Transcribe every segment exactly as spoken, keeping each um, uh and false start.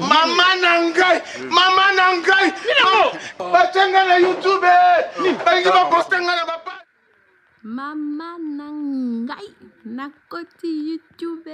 Maman Nangai, Maman Nangai, Bachenga na YouTube, Bangi ba postenga na papa. Maman Nangai, na koti YouTube.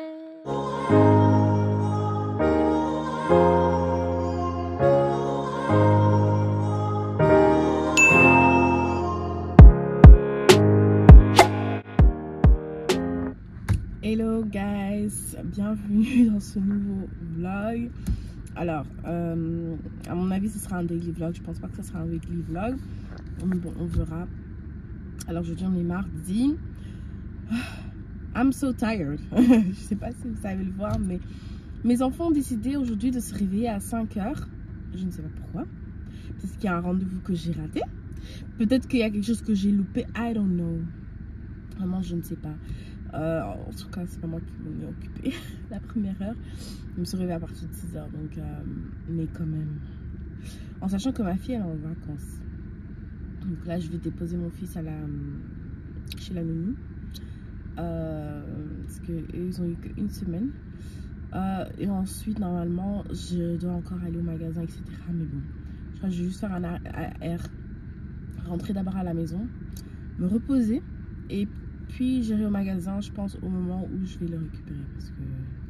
Hello guys, bienvenue dans ce nouveau vlog. Alors, euh, à mon avis ce sera un daily vlog, je pense pas que ce sera un weekly vlog. Bon, on verra. Alors aujourd'hui on est mardi. I'm so tired. Je sais pas si vous savez le voir, mais mes enfants ont décidé aujourd'hui de se réveiller à cinq heures. Je ne sais pas pourquoi. Peut-être qu'il y a un rendez-vous que j'ai raté. Peut-être qu'il y a quelque chose que j'ai loupé. I don't know. Vraiment je ne sais pas. Euh, en tout cas, c'est pas moi qui m'en ai occupé la première heure. Je me suis réveillée à partir de six heures, donc, euh, mais quand même. En sachant que ma fille, elle est en vacances. Donc là, je vais déposer mon fils à la, chez la nounou. Euh, parce qu'eux, ils ont eu qu'une semaine. Euh, et ensuite, normalement, je dois encore aller au magasin, et cetera. Mais bon, je crois que je vais juste faire un air, rentrer d'abord à la maison, me reposer et puis j'irai au magasin, je pense, au moment où je vais le récupérer parce que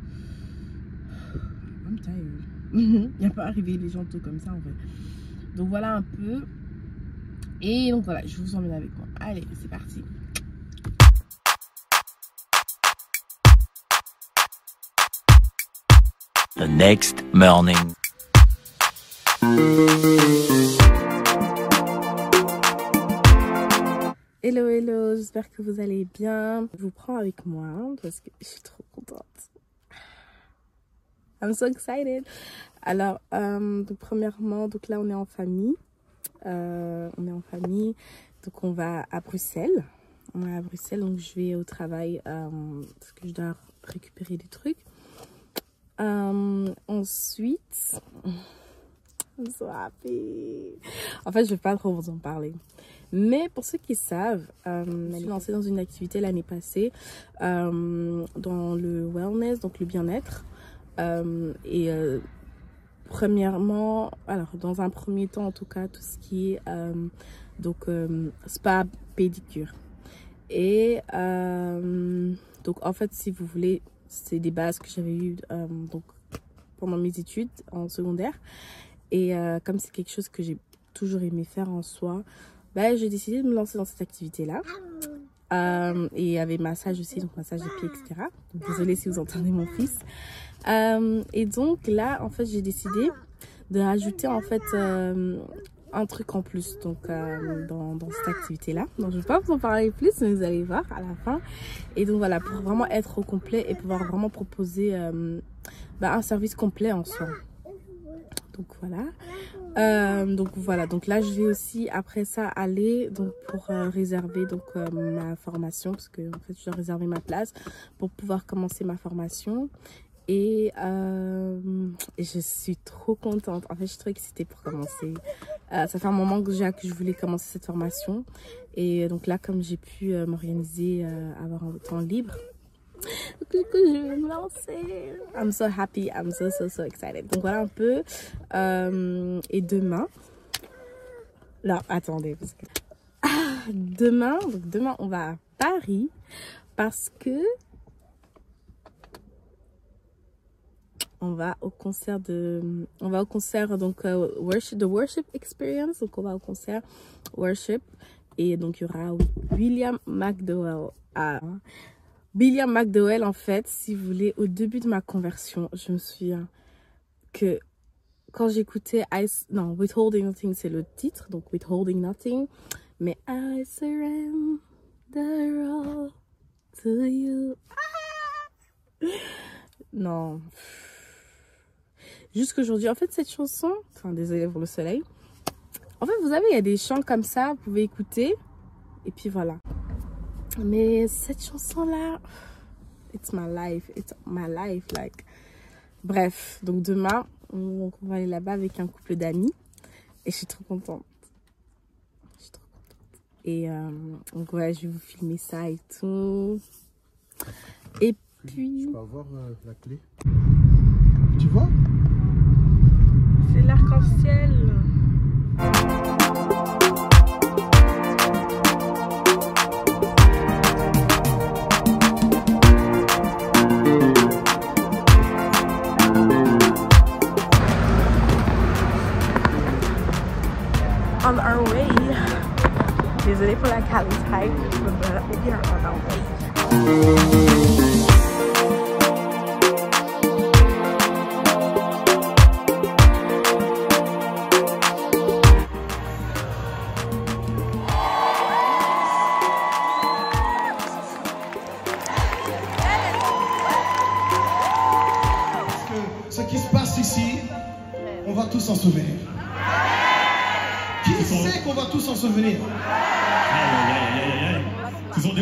I'm tired. Il n'y a pas arrivé les gens tôt comme ça en fait. Donc voilà un peu. Et donc voilà, je vous emmène avec moi. Allez, c'est parti. The next morning. Hello, hello, j'espère que vous allez bien. Je vous prends avec moi hein, parce que je suis trop contente. I'm so excited. Alors, euh, donc, premièrement, donc là on est en famille. Euh, on est en famille, donc on va à Bruxelles. On est à Bruxelles, donc je vais au travail euh, parce que je dois récupérer des trucs. Euh, ensuite, I'm so happy. En fait, je vais pas trop vous en parler. Mais pour ceux qui savent, euh, je suis lancée dans une activité l'année passée euh, dans le wellness, donc le bien-être. Euh, et euh, premièrement, alors dans un premier temps en tout cas, tout ce qui est euh, donc euh, spa, pédicure. Et euh, donc en fait, si vous voulez, c'est des bases que j'avais eues euh, donc pendant mes études en secondaire. Et euh, comme c'est quelque chose que j'ai toujours aimé faire en soi, bah, j'ai décidé de me lancer dans cette activité-là. Euh, et il y avait massage aussi, donc massage des pieds, et cetera. Donc, désolée si vous entendez mon fils. Euh, et donc là, en fait, j'ai décidé de rajouter en fait euh, un truc en plus donc euh, dans, dans cette activité-là. Donc je ne vais pas vous en parler plus, mais vous allez voir à la fin. Et donc voilà, pour vraiment être au complet et pouvoir vraiment proposer euh, bah, un service complet en soi. Donc voilà. Euh, donc voilà, donc là je vais aussi après ça aller donc pour euh, réserver donc euh, ma formation parce que en fait je dois réserver ma place pour pouvoir commencer ma formation et, euh, et je suis trop contente. En fait je suis trop excitée pour commencer. Euh, ça fait un moment que déjà que je voulais commencer cette formation et donc là comme j'ai pu euh, m'organiser, euh, avoir un temps libre. Donc du coup je vais me lancer. I'm so happy, I'm so so so excited. Donc voilà un peu. Euh, et demain, là attendez parce que ah, demain, donc demain on va à Paris parce que on va au concert de, on va au concert donc uh, worship, the worship experience. Donc on va au concert worship et donc il y aura William McDowell à William McDowell, en fait, si vous voulez, au début de ma conversion, je me souviens que quand j'écoutais I, non, Withholding Nothing, c'est le titre, donc Withholding Nothing, mais I surrender all to you. Ah non. Jusqu'aujourd'hui, en fait, cette chanson, enfin, désolée pour le soleil, en fait, vous savez, il y a des chants comme ça, vous pouvez écouter, et puis voilà. Mais cette chanson-là, it's my life, it's my life, like. Bref, donc demain, on, on va aller là-bas avec un couple d'amis. Et je suis trop contente. Je suis trop contente. Et euh, donc ouais, je vais vous filmer ça et tout. Et puis... Je peux avoir euh, la clé? Tu vois? on our way. Désolée pour la qualité, but we are on our way. Ce qui se passe ici, on va tous s'en souvenir. Qui sait qu'on va tous s'en souvenir? Ce sont des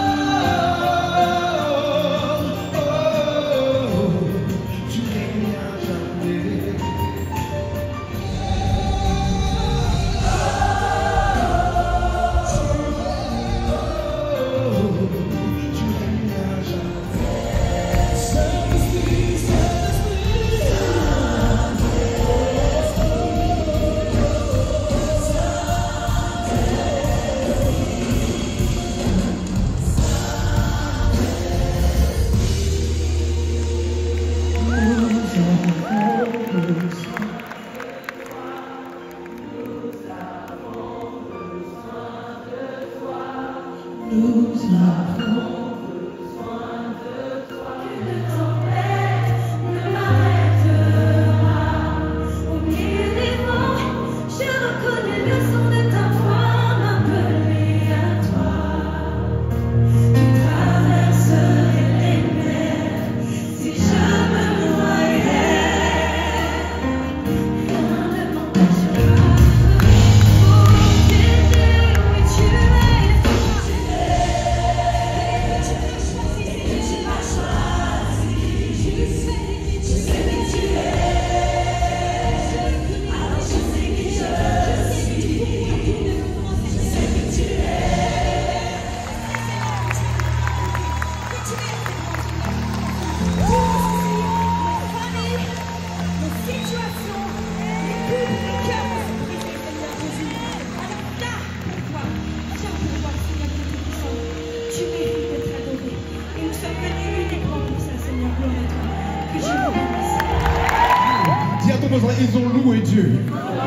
Ils ont loué Dieu.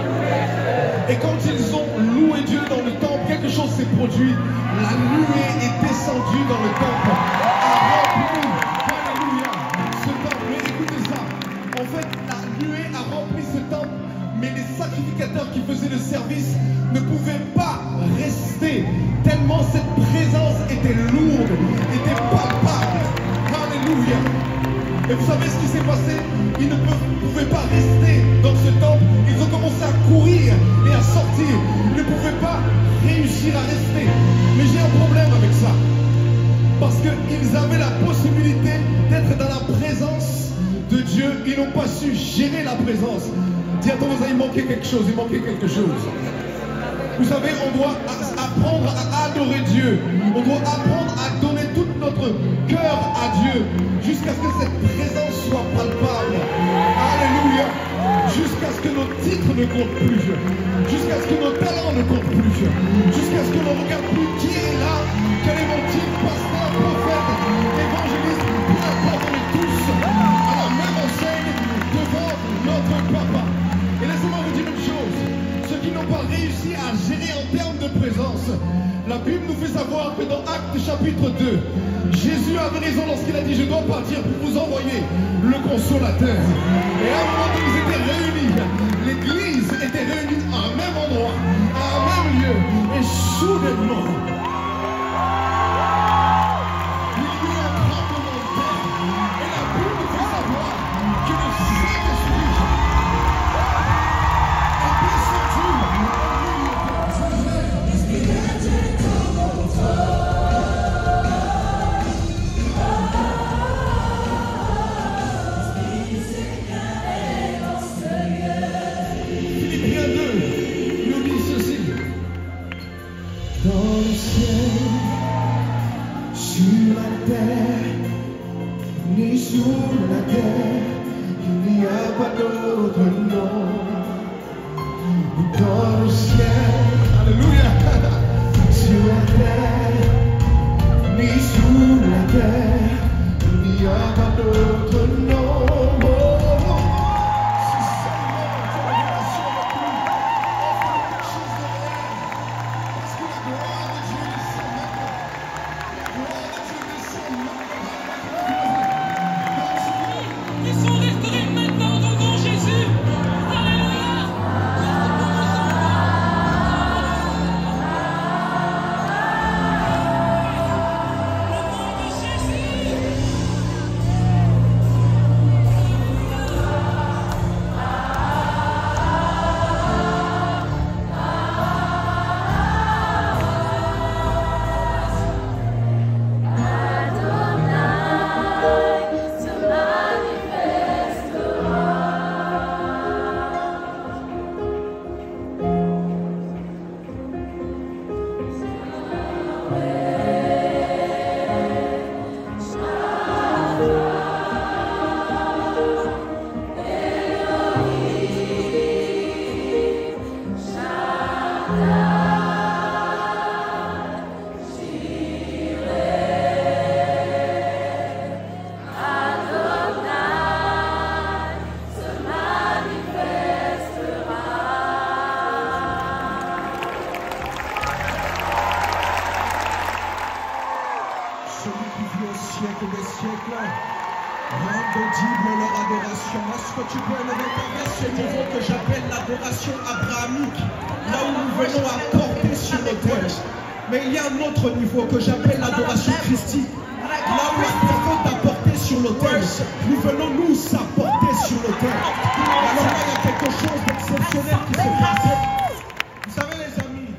Et quand ils ont loué Dieu dans le temple, quelque chose s'est produit. La nuée est descendue dans le temple. A rempli, alléluia, ce temple. Mais écoutez ça. En fait, la nuée a rempli ce temple, mais les sacrificateurs qui faisaient le service ne pouvaient pas rester, tellement cette présence était lourde, était palpable. Alléluia. Et vous savez ce qui s'est passé? Ils ne pouvaient pas rester dans ce temple. Ils ont commencé à courir et à sortir. Ils ne pouvaient pas réussir à rester. Mais j'ai un problème avec ça. Parce qu'ils avaient la possibilité d'être dans la présence de Dieu. Ils n'ont pas su gérer la présence. Dis à ton voisin, il manquait quelque chose. Il manquait quelque chose. Vous savez, on doit apprendre à adorer Dieu. On doit apprendre à donner tout notre cœur à Dieu jusqu'à ce que cette présence soit palpable. Alléluia. Jusqu'à ce que nos titres ne comptent plus. Jusqu'à ce que nos talents ne comptent plus. Jusqu'à ce que l'on ne regarde plus qui est là. Quel est mon titre? Pasteur, prophète, évangéliste. Peu importe, on est tous à la même enseigne devant notre Papa. Et laissez-moi vous dire une chose. Ceux qui n'ont pas réussi à gérer en termes de présence, la Bible nous fait savoir que dans Actes chapitre deux, Jésus avait raison lorsqu'il a dit: je dois partir pour vous envoyer le consolateur. Et à un moment où ils étaient réunis, l'église était réunie à un même endroit, à un même lieu, et soudainement, il y eut un tremblement de terre. Et la Bible nous fait savoir que le Saint-Esprit est descendu. Ni sur la terre, il n'y a pas d'autre nom. Dans le ciel, alléluia, sur la terre, ni sous la terre, il n'y a pas d'autre nom. Si seulement cette révélation siècles. Rendre audible leur adoration. Est-ce que tu peux élever ta voix? C'est le niveau que j'appelle l'adoration abrahamique. Là où nous venons apporter sur l'autel. Mais il y a un autre niveau que j'appelle l'adoration christique. Là où la personne d'apporter sur l'autel, nous venons nous apporter sur l'autel. Alors là, il y a quelque chose d'exceptionnel qui se passe. Vous savez les amis,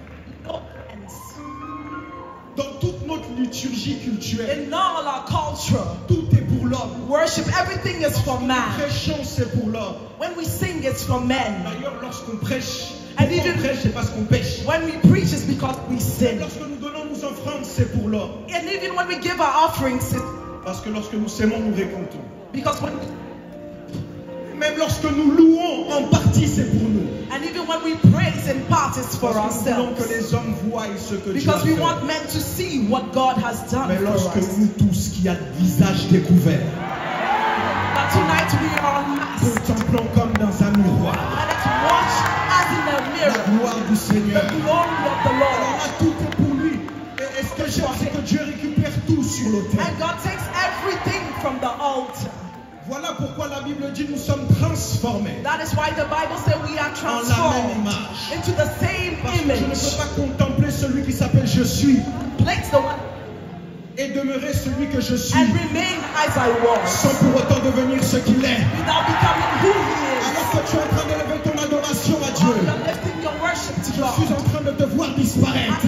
dans toute notre liturgie culturelle, in all our culture, tout est pour l'homme. worship, everything is for man. Prêchons, c'est pour l'homme. When we sing, it's for men. D'ailleurs, lorsqu'on prêche, And pourquoi even- on prêche, c'est parce qu'on pêche. When we preach, it's because we sin. Lorsque nous donnons nos offrandes, c'est pour l'homme. And even when we give our offerings, it's Parce que lorsque nous s'aimons, nous récoltons. because when, Même lorsque nous louons, en partie, c'est pour nous. and even when we praise in part, it's for Parce que nous voulons que ourselves. les hommes voient ce que Dieu a Because we fait. want men to see what God has done Mais for lorsque us. nous tous qui a le visage découvert, But tonight we are unmasked. contemplons comme dans un miroir And let's watch as in a la mirror gloire du the Seigneur. glory of the Alors Lord. là, tout est pour lui. Et, et ce que j'aime, c'est que Dieu récupère tout sur l'autel. And God takes everything from the altar. Voilà pourquoi la Bible dit nous sommes transformés That is why the Bible says we are en la même transformed image. into the same Parce que je ne image. peux pas contempler celui qui s'appelle je suis Place the one et demeurer celui que je suis and remain as I was sans pour autant devenir ce qu'il est. without becoming who He is. Alors que tu es en train d'élever ton adoration à While Dieu, you're lifting your worship to je suis God. en train de te voir disparaître.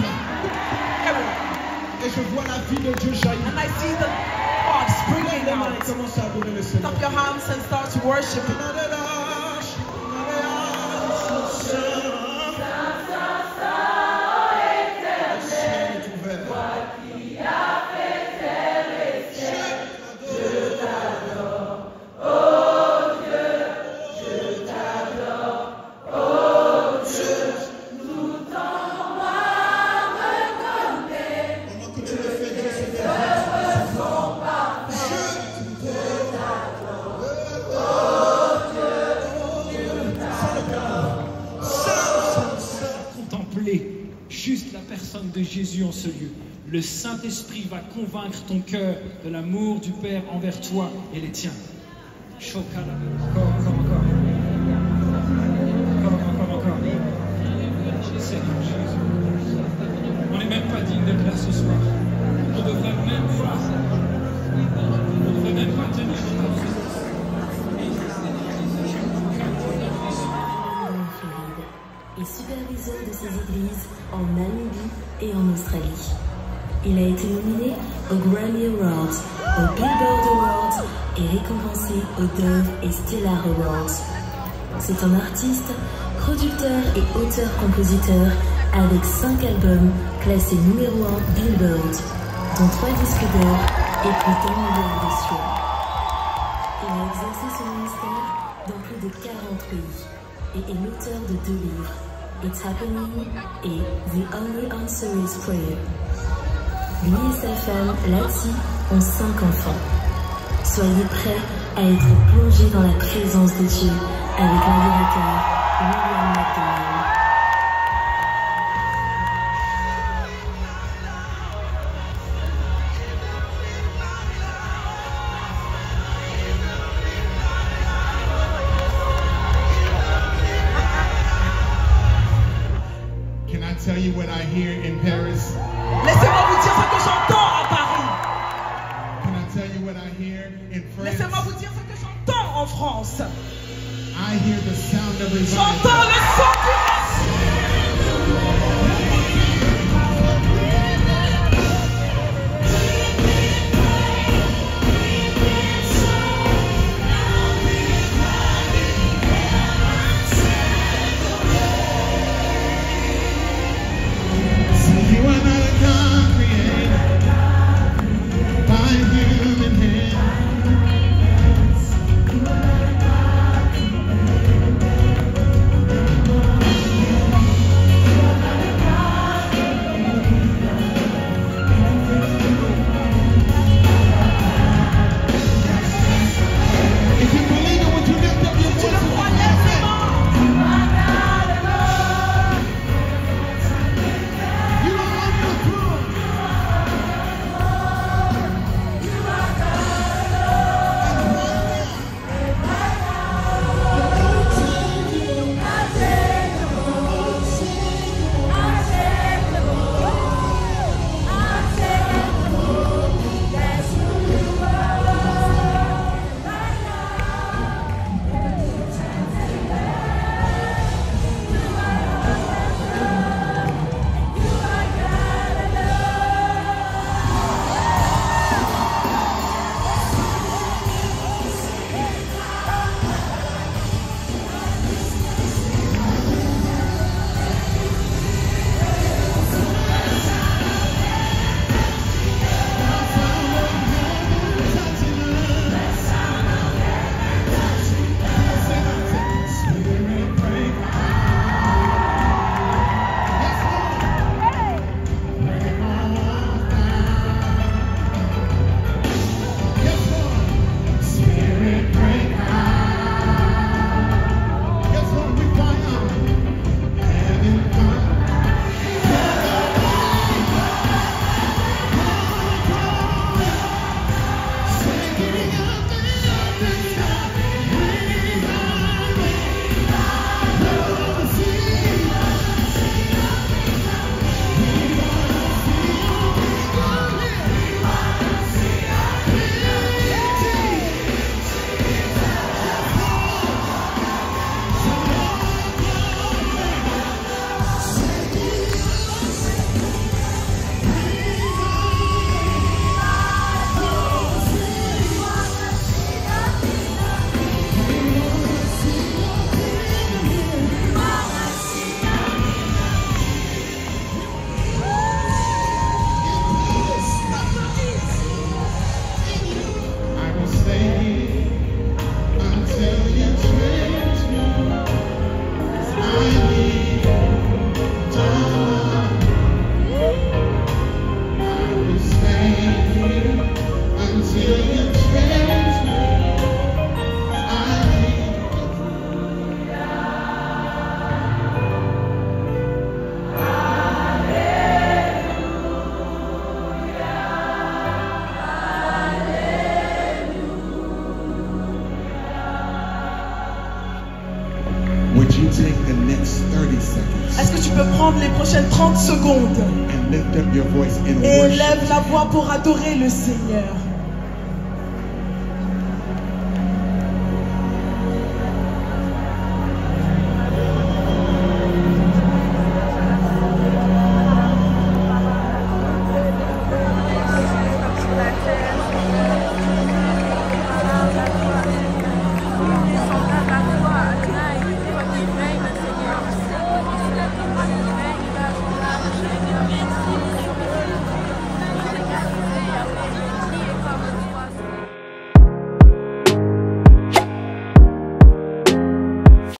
And Et je vois la vie de Dieu jaillir. I see the God springing Les mains et out. commence à adorer le Seigneur. Lift up your hands and start to worship Him. Le ciel est ouvert. Pendant que tu le fais, Dieu se fait. Contempler juste la personne de Jésus en ce lieu. Le Saint-Esprit va convaincre ton cœur de l'amour du Père envers toi et les tiens. Chokala. Encore, encore, encore. Encore, encore, encore. Seigneur Jésus. On n'est même pas digne d'être là ce soir. On ne devrait même pas. On ne devrait même pas tenir en présence. Et superviseur de ces églises en Namibie et en Australie. Il a été nominé aux Grammy Awards, aux Billboard Awards et récompensé aux Dove et Stellar Awards. C'est un artiste, producteur et auteur-compositeur avec cinq albums classés numéro un Billboard, dont trois disques d'or et plus d'un milliard de streams. Il a exercé son ministère dans plus de quarante pays et est l'auteur de deux livres, It's Happening et The Only Answer is Prayer. Lui et sa femme, Lati, ont cinq enfants. Soyez prêts à être plongés dans la présence de Dieu avec l'invitateur William McDonald. Can I tell you what I hear in Paris? Laissez-moi vous dire ce que j'entends à Paris. Can I tell you what I hear in Laissez-moi France? vous dire ce que j'entends en France. I hear the sound of revival. J'entends le son du reste. See, you are not a God created by human hands. Would you take the next thirty seconds Est-ce que tu peux prendre les prochaines trente secondes and lift up your voice in et worship? lève la voix pour adorer le Seigneur?